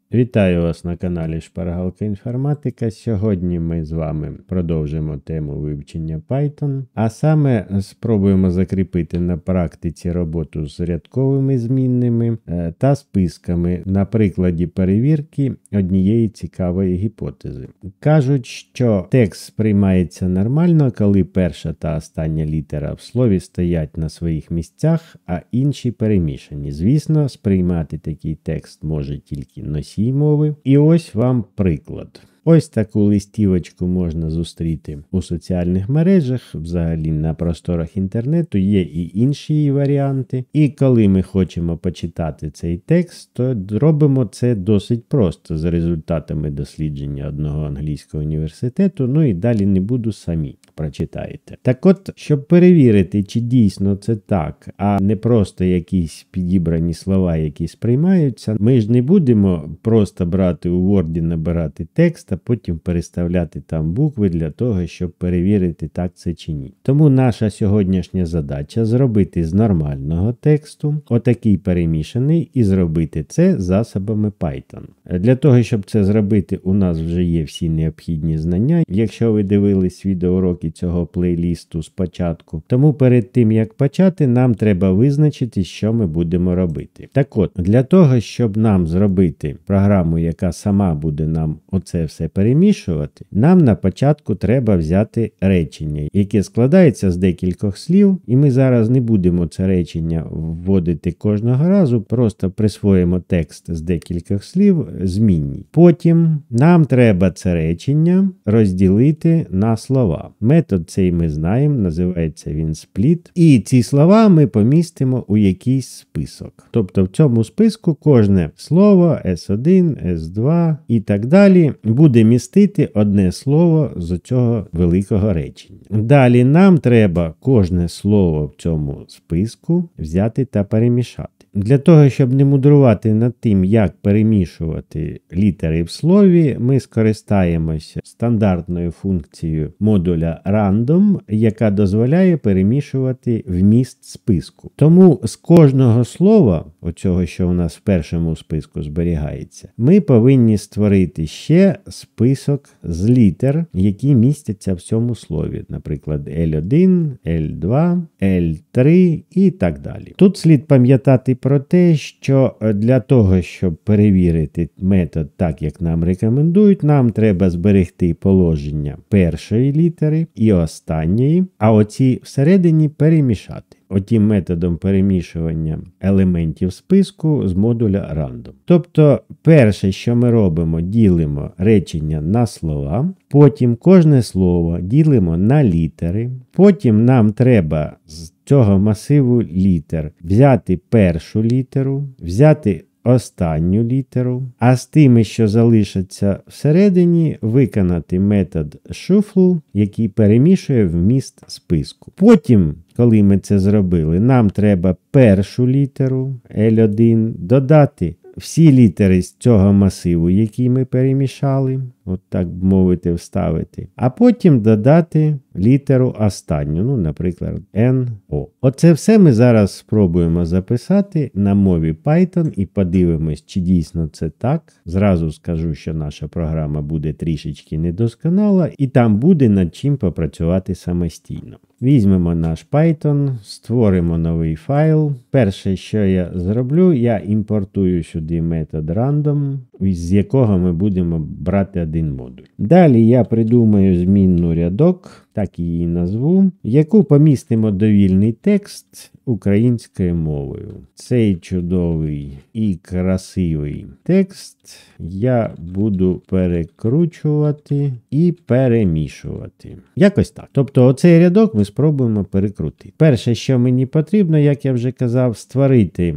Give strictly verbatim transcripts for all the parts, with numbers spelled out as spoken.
Вітаю вас на каналі Шпаргалка Інформатика. Сьогодні ми з вами продовжимо тему вивчення Python, а саме спробуємо закріпити на практиці роботу з рядковими змінними та списками на прикладі перевірки однієї цікавої гіпотези. Кажуть, що текст сприймається нормально, коли перша та остання літера в слові стоять на своїх місцях, а інші перемішані. Звісно, сприймати такий текст може тільки носій мови. І ось вам приклад. Ось таку листівочку можна зустріти у соціальних мережах, взагалі на просторах інтернету, є і інші її варіанти. І коли ми хочемо почитати цей текст, то робимо це досить просто за результатами дослідження одного англійського університету, ну і далі не буду, самі прочитаєте. Так от, щоб перевірити, чи дійсно це так, а не просто якісь підібрані слова, які сприймаються, ми ж не будемо просто брати у Word, набирати текст, а потім переставляти там букви для того, щоб перевірити, так це чи ні. Тому наша сьогоднішня задача зробити з нормального тексту отакий перемішаний і зробити це засобами Python. Для того, щоб це зробити, у нас вже є всі необхідні знання. Якщо ви дивились відеоуроки цього плейлісту спочатку. Тому перед тим, як почати, нам треба визначити, що ми будемо робити. Так от, для того, щоб нам зробити програму, яка сама буде нам оце все перемішувати, нам на початку треба взяти речення, яке складається з декількох слів, і ми зараз не будемо це речення вводити кожного разу, просто присвоїмо текст з декількох слів змінній. Потім нам треба це речення розділити на слова. Метод цей ми знаємо, називається він split. І ці слова ми помістимо у якийсь список. Тобто в цьому списку кожне слово ес один, ес два і так далі буде містити одне слово з цього великого речення. Далі нам треба кожне слово в цьому списку взяти та перемішати. Для того, щоб не мудрувати над тим, як перемішувати літери в слові, ми скористаємося стандартною функцією модуля random, яка дозволяє перемішувати вміст списку. Тому з кожного слова, оцього, що у нас в першому списку зберігається, ми повинні створити ще список з літер, які містяться в цьому слові. Наприклад, ель один, ель два, ель три і так далі. Тут слід пам'ятати про те, що для того, щоб перевірити метод так, як нам рекомендують, нам треба зберегти положення першої літери і останньої, а оці всередині перемішати. Отім методом перемішування елементів списку з модуля random. Тобто, перше, що ми робимо, ділимо речення на слова, потім кожне слово ділимо на літери, потім нам треба з цього масиву літер взяти першу літеру, взяти останню літеру, а з тими, що залишаться всередині, виконати метод shuffle, який перемішує вміст списку. Потім, коли ми це зробили, нам треба першу літеру ель один додати всі літери з цього масиву, які ми перемішали, от так мовити, вставити, а потім додати літеру останню, ну, наприклад, ен о. Оце все ми зараз спробуємо записати на мові Python і подивимось, чи дійсно це так. Зразу скажу, що наша програма буде трішечки недосконала, і там буде над чим попрацювати самостійно. Візьмемо наш Python, створимо новий файл. Перше, що я зроблю, я імпортую сюди метод random, з якого ми будемо брати один модуль. Далі я придумаю змінну рядок, так її назву, яку помістимо довільний текст українською мовою. Цей чудовий і красивий текст я буду перекручувати і перемішувати. Якось так. Тобто оцей рядок ми спробуємо перекрутити. Перше, що мені потрібно, як я вже казав, створити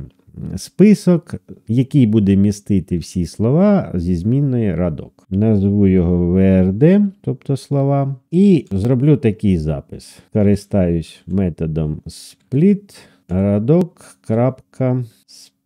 список, який буде містити всі слова зі змінної рядок. Назву його ве ер де, тобто слова, і зроблю такий запис. Користаюсь методом split, рядок, крапка,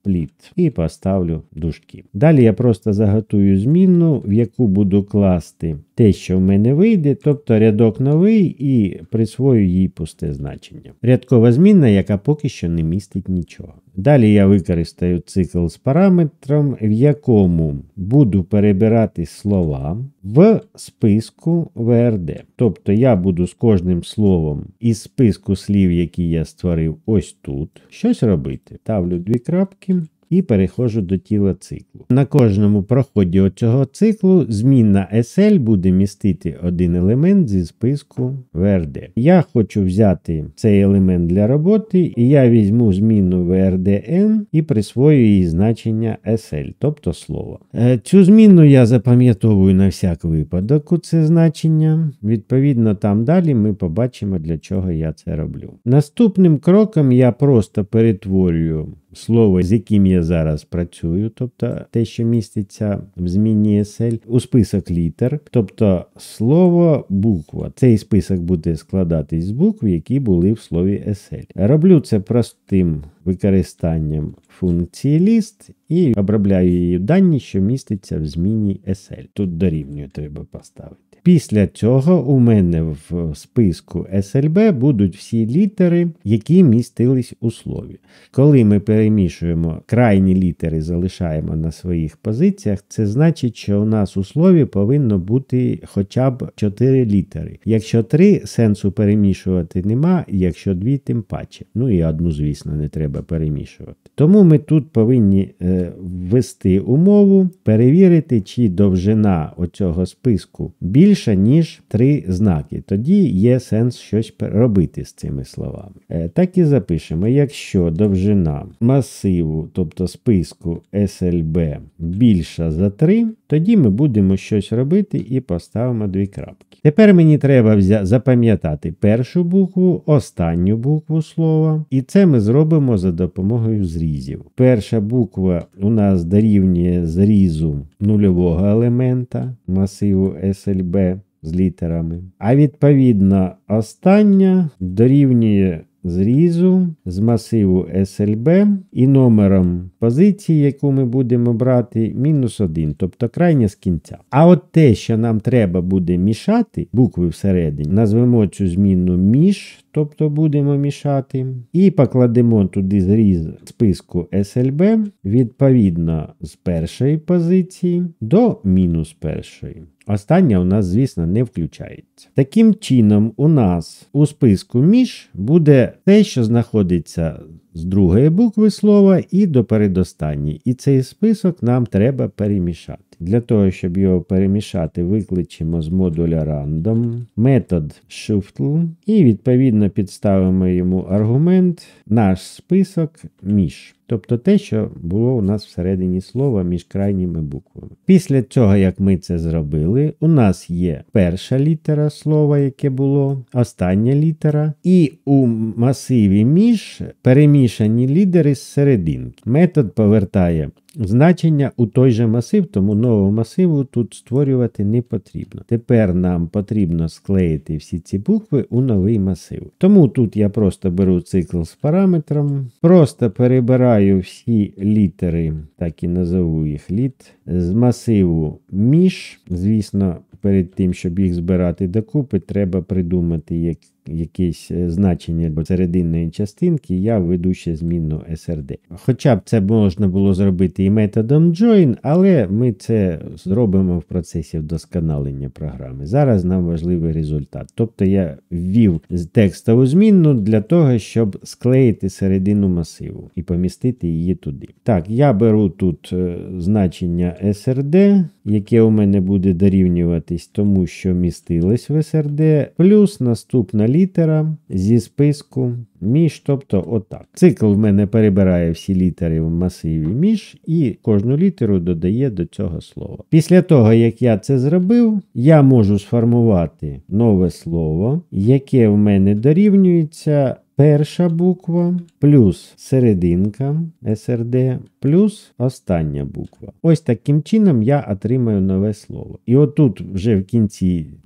split і поставлю дужки. Далі я просто заготую змінну, в яку буду класти те, що в мене вийде, тобто рядок новий, і присвою їй пусте значення. Рядкова змінна, яка поки що не містить нічого. Далі я використаю цикл з параметром, в якому буду перебирати слова в списку ві ар де. Тобто я буду з кожним словом із списку слів, які я створив ось тут, щось робити. Ставлю дві крапки. І переходжу до тіла циклу. На кожному проході оцього циклу змінна ес ел буде містити один елемент зі списку ві ар де. Я хочу взяти цей елемент для роботи, і я візьму змінну ві ар де ен і присвою їй значення ес ел, тобто слово. Цю змінну я запам'ятовую на всяк випадок у це значення. Відповідно, там далі ми побачимо, для чого я це роблю. Наступним кроком я просто перетворюю слово, з яким я зараз працюю, тобто те, що міститься в змінній ес ел, у список літер, тобто слово, буква. Цей список буде складатись з букв, які були в слові ес ел. Роблю це простим використанням функції list і обробляю її дані, що міститься в зміні ес ел. Тут дорівнює треба поставити. Після цього у мене в списку ес ел бі будуть всі літери, які містились у слові. Коли ми перемішуємо крайні літери, залишаємо на своїх позиціях, це значить, що у нас у слові повинно бути хоча б чотири літери. Якщо три, сенсу перемішувати нема, якщо дві, тим паче. Ну і одну, звісно, не треба перемішувати. Тому ми тут повинні е, ввести умову, перевірити, чи довжина оцього списку більша, ніж три знаки. Тоді є сенс щось робити з цими словами. Е, так і запишемо. Якщо довжина масиву, тобто списку ес ел бі більша за три, тоді ми будемо щось робити і поставимо дві крапки. Тепер мені треба запам'ятати першу букву, останню букву слова, і це ми зробимо за допомогою зрізів. Перша буква у нас дорівнює зрізу нульового елемента масиву ес ел бі з літерами, а відповідно остання дорівнює зрізу з масиву ес ел бі і номером позиції, яку ми будемо брати, мінус один, тобто крайня з кінця. А от те, що нам треба буде мішати, букви всередині, назвемо цю змінну між, тобто будемо мішати, і покладемо туди зріз списку ес ел бі відповідно з першої позиції до мінус першої. Остання у нас, звісно, не включається. Таким чином, у нас у списку між буде те, що знаходиться з другої букви слова і до передостанньої. І цей список нам треба перемішати. Для того, щоб його перемішати, викличемо з модуля random метод shuffle і відповідно підставимо йому аргумент наш список між. Тобто те, що було у нас всередині слова між крайніми буквами. Після цього, як ми це зробили, у нас є перша літера слова, яке було, остання літера, і у масиві між перемішані лідери з серединки. Метод повертає значення у той же масив, тому нового масиву тут створювати не потрібно. Тепер нам потрібно склеїти всі ці букви у новий масив. Тому тут я просто беру цикл з параметром, просто перебираю всі літери, так і назову їх літ, з масиву між. Звісно, перед тим, щоб їх збирати докупи, треба придумати як якесь значення для серединної частинки, я введу ще змінну ес ар де. Хоча б це можна було зробити і методом join, але ми це зробимо в процесі вдосконалення програми. Зараз нам важливий результат. Тобто я ввів текстову змінну для того, щоб склеїти середину масиву і помістити її туди. Так, я беру тут значення ес ар де, яке у мене буде дорівнюватись тому, що містилось в ес ар де, плюс наступна літера зі списку між, тобто отак. Цикл в мене перебирає всі літери в масиві між і кожну літеру додає до цього слова. Після того, як я це зробив, я можу сформувати нове слово, яке в мене дорівнюється перша буква плюс серединка ес ар де плюс остання буква. Ось таким чином я отримаю нове слово. І отут вже в кінці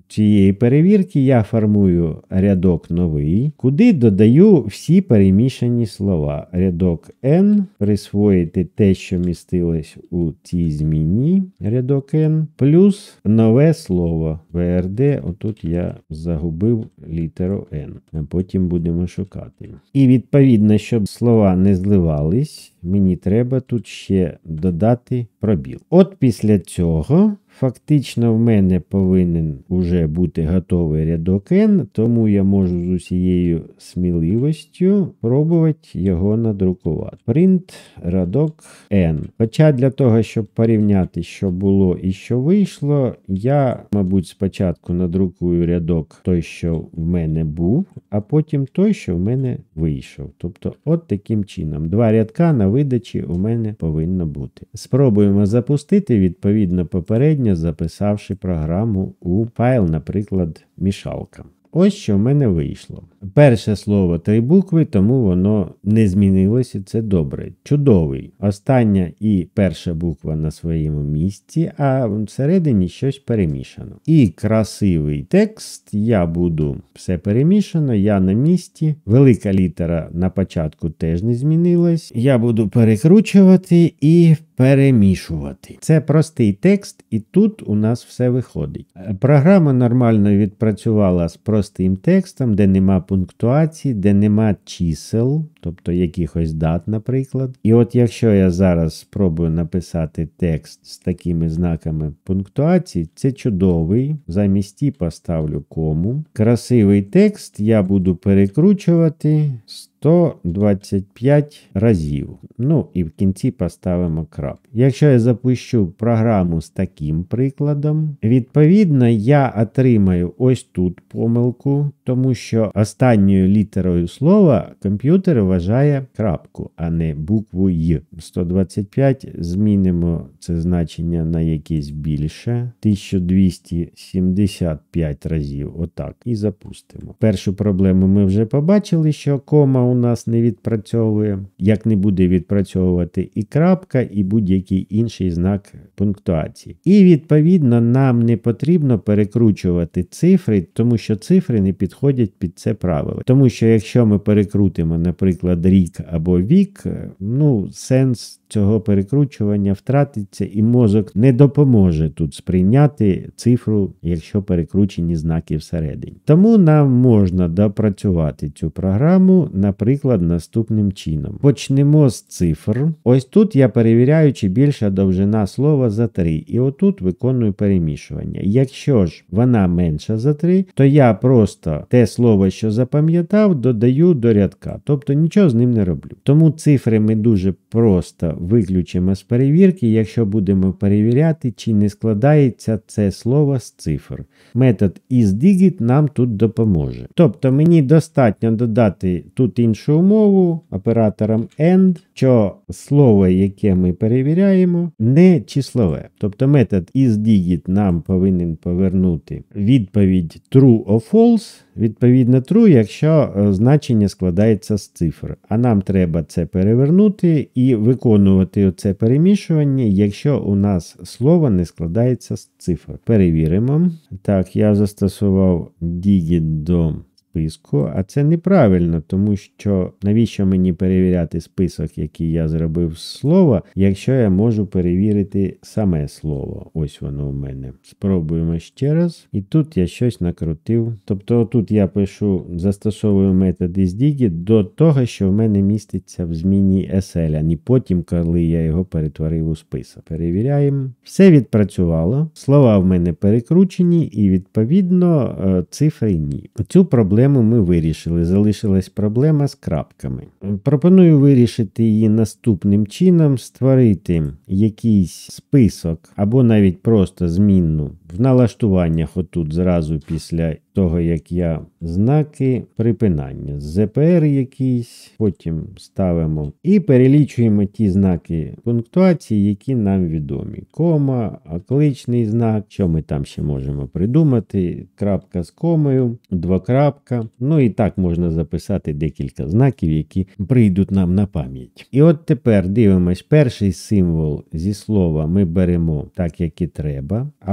цієї перевірки я формую рядок новий, куди додаю всі перемішані слова. Рядок N, присвоїти те, що містилось у цій зміні, рядок N, плюс нове слово ве ер де, отут я загубив літеру N, а потім будемо шукати. І відповідно, щоб слова не зливались, мені треба тут ще додати пробіл. От після цього фактично в мене повинен уже бути готовий рядок N, тому я можу з усією сміливістю пробувати його надрукувати. Print рядок N. Хоча для того, щоб порівняти, що було і що вийшло, я, мабуть, спочатку надрукую рядок той, що в мене був, а потім той, що в мене вийшов. Тобто от таким чином. Два рядка на видачі у мене повинно бути. Спробуємо запустити, відповідно, попередньо записавши програму у файл, наприклад, мішалка. Ось що в мене вийшло. Перше слово три букви, тому воно не змінилося, це добре. Чудовий. Остання і перша буква на своєму місці, а всередині щось перемішано. І красивий текст, я буду, все перемішано, я на місці. Велика літера на початку теж не змінилась. Я буду перекручувати і перемішувати. Це простий текст, і тут у нас все виходить. Програма нормально відпрацювала з простим текстом, де нема пунктуації, де нема чисел, тобто якихось дат, наприклад. І от якщо я зараз спробую написати текст з такими знаками пунктуації, це чудовий. Замість «і» поставлю кому. Красивий текст я буду перекручувати сто двадцять п'ять разів. Ну і в кінці поставимо крап. Якщо я запущу програму з таким прикладом, відповідно я отримаю ось тут помилку, тому що останньою літерою слова комп'ютер вважає крапку, а не букву «й». сто двадцять п'ять змінимо це значення на якесь більше. тисяча двісті сімдесят п'ять разів. Отак. І запустимо. Першу проблему ми вже побачили, що кома у нас не відпрацьовує, як не буде відпрацьовувати і крапка, і будь-який інший знак пунктуації. І відповідно нам не потрібно перекручувати цифри, тому що цифри не підходять під це правило. Тому що якщо ми перекрутимо, наприклад, рік або вік, ну, сенс цього перекручування втратиться, і мозок не допоможе тут сприйняти цифру, якщо перекручені знаки всередині. Тому нам можна допрацювати цю програму, наприклад, наступним чином. Почнемо з цифр. Ось тут я перевіряю, чи більша довжина слова за три. І отут виконую перемішування. Якщо ж вона менша за три, то я просто те слово, що запам'ятав, додаю до рядка. Тобто нічого з ним не роблю. Тому цифри ми дуже просто виключимо з перевірки, якщо будемо перевіряти, чи не складається це слово з цифр. Метод isDigit нам тут допоможе. Тобто мені достатньо додати тут іншу умову оператором AND, що слово, яке ми перевіряємо, не числове. Тобто метод isDigit нам повинен повернути відповідь true or false. Відповідно true, якщо значення складається з цифр. А нам треба це перевернути і виконувати оце перемішування, якщо у нас слово не складається з цифр. Перевіримо. Так, я застосував digit до списку, а це неправильно, тому що навіщо мені перевіряти список, який я зробив з слова, якщо я можу перевірити саме слово. Ось воно у мене. Спробуємо ще раз. І тут я щось накрутив. Тобто тут я пишу, застосовую метод isDigit до того, що в мене міститься в зміні ес ел, а не потім, коли я його перетворив у список. Перевіряємо. Все відпрацювало. Слова в мене перекручені і, відповідно, цифри ні. Цю проблему ми вирішили. Залишилась проблема з крапками. Пропоную вирішити її наступним чином. Створити якийсь список або навіть просто змінну в налаштуваннях отут зразу після того, як я знаки припинання. зет пе ер якийсь, потім ставимо і перелічуємо ті знаки пунктуації, які нам відомі. Кома, окличний знак, що ми там ще можемо придумати, крапка з комою, двокрапка. Ну і так можна записати декілька знаків, які прийдуть нам на пам'ять. І от тепер дивимось, перший символ зі слова ми беремо так, як і треба. А от тут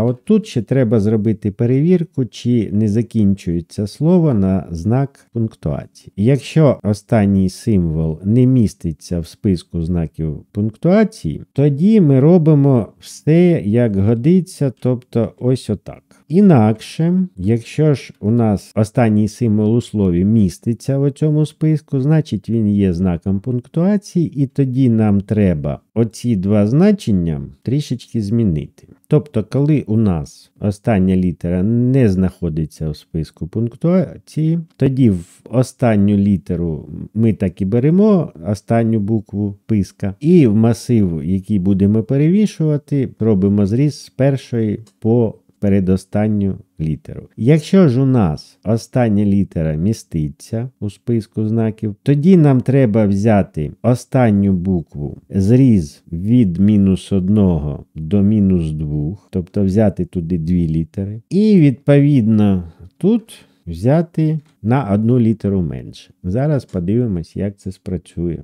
тут ще треба зробити перевірку, чи не закінчується слово на знак пунктуації. Якщо останній символ не міститься в списку знаків пунктуації, тоді ми робимо все як годиться, тобто ось отак. Інакше, якщо ж у нас останній символ у слові міститься в цьому списку, значить він є знаком пунктуації, і тоді нам треба оці два значення трішечки змінити. Тобто, коли у нас остання літера не знаходиться в списку пунктуації, тоді в останню літеру ми так і беремо останню букву писка, і в масив, який будемо перевішувати, робимо зріз з першої по передостанню літеру. Якщо ж у нас остання літера міститься у списку знаків, тоді нам треба взяти останню букву, зріз від мінус одного до мінус двох, тобто взяти туди дві літери, і відповідно тут взяти на одну літеру менше. Зараз подивимось, як це спрацює.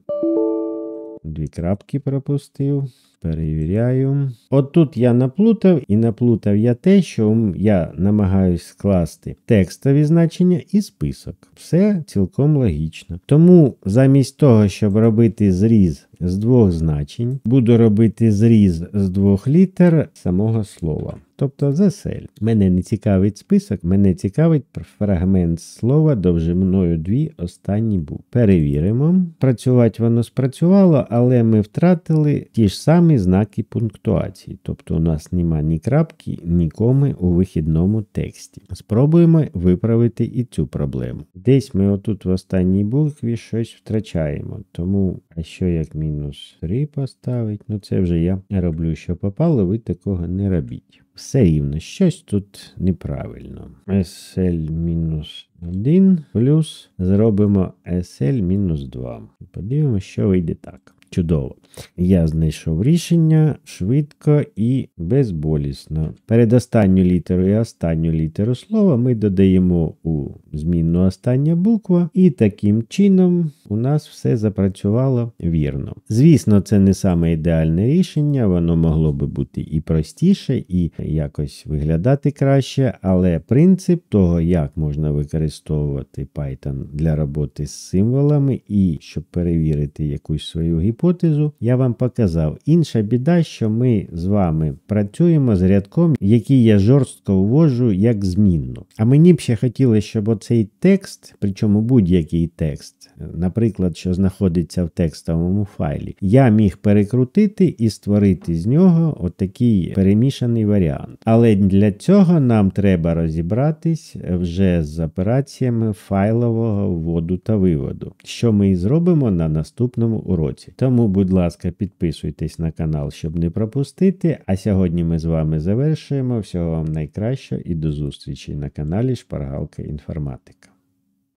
Дві крапки пропустив. Перевіряю. От тут я наплутав, і наплутав я те, що я намагаюсь скласти текстові значення і список. Все цілком логічно. Тому замість того, щоб робити зріз з двох значень, буду робити зріз з двох літер самого слова. Тобто засель. Мене не цікавить список, мене цікавить фрагмент слова довжиною дві останні букви. Перевіримо. Працювати воно спрацювало, але ми втратили ті ж самі знаки пунктуації. Тобто у нас нема ні крапки, ні коми у вихідному тексті. Спробуємо виправити і цю проблему. Десь ми отут в останній букві щось втрачаємо. Тому, а що як мінус три поставить? Ну це вже я роблю, що попало, ви такого не робіть. Все рівно, щось тут неправильно. ес ель мінус один плюс зробимо ес ель мінус два. Подивимося, що вийде так. Чудово. Я знайшов рішення швидко і безболісно. Передостанню літеру і останню літеру слова ми додаємо у змінну остання буква, і таким чином у нас все запрацювало вірно. Звісно, це не саме ідеальне рішення, воно могло би бути і простіше, і якось виглядати краще, але принцип того, як можна використовувати Python для роботи з символами і щоб перевірити якусь свою гіпотезу, я вам показав. Інша біда, що ми з вами працюємо з рядком, який я жорстко ввожу як змінну. А мені б ще хотілося, щоб оцей текст, причому будь-який текст, наприклад, що знаходиться в текстовому файлі, я міг перекрутити і створити з нього отакий перемішаний варіант. Але для цього нам треба розібратись вже з операціями файлового вводу та виводу, що ми і зробимо на наступному уроці. Тому, будь ласка, підписуйтесь на канал, щоб не пропустити. А сьогодні ми з вами завершуємо. Всього вам найкращого і до зустрічі на каналі Шпаргалка Інформатика.